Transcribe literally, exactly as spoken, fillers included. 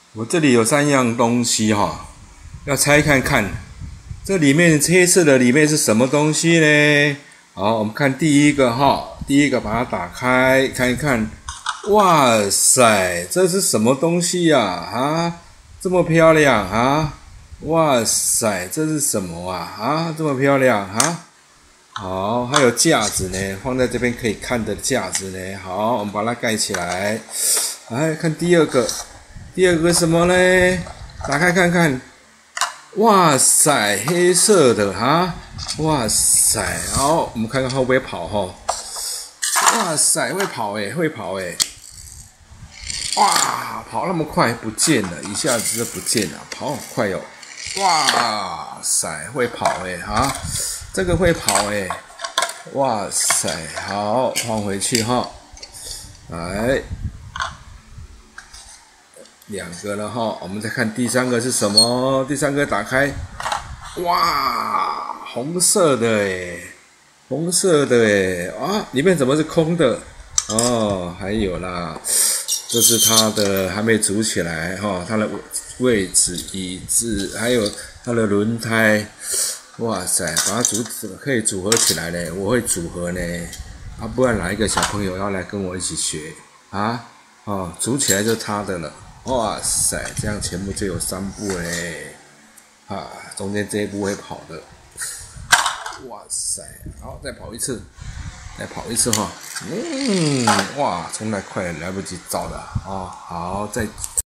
我这里有三样东西哈，要猜看看，这里面黑色的里面是什么东西呢？好，我们看第一个哈，第一个把它打开看一看，哇塞，这是什么东西呀？啊，这么漂亮啊！哇塞，这是什么啊？啊，这么漂亮啊！好，还有架子呢，放在这边可以看的架子呢。好，我们把它盖起来。来看第二个，第二个什么呢？打开看看。哇塞，黑色的哈！哇塞，好，我们看看会不会跑哈？哇塞，会跑诶，会跑诶！哇，跑那么快不见了，一下子就不见了，跑好快哦！哇塞，会跑诶哈！这个会跑诶，哇塞，好，放回去哈。来，两个了哈，我们再看第三个是什么？第三个打开，哇，红色的诶，红色的诶，啊，里面怎么是空的？哦，还有啦，这是它的还没组起来哈，它的位置、椅子，还有它的轮胎。哇塞，把它组可以组合起来呢，我会组合呢，啊，不然哪一个小朋友要来跟我一起学啊？哦，组起来就他的了。哇塞，这样全部就有三步嘞，啊，中间这一步会跑的。哇塞，好，再跑一次，再跑一次哈。嗯，哇，冲太快了，来不及照了啊。好，再。